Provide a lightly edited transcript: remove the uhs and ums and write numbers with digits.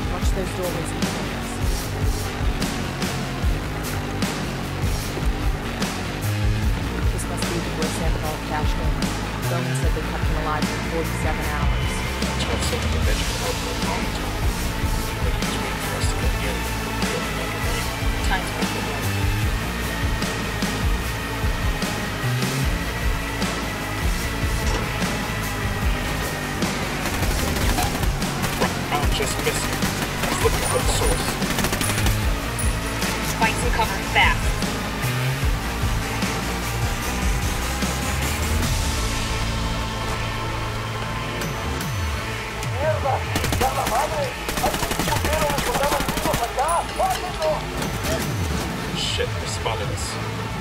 Watch those doorways behind us. This must be where Sandoval cashed in. Bowman said they kept him alive for 47 hours. That's what some of the vegetable help for a long time. But he was waiting for us to get near it. Time's running out. I'm just missing. I was looking for the source. Find some cover fast. Shit, they spotted us.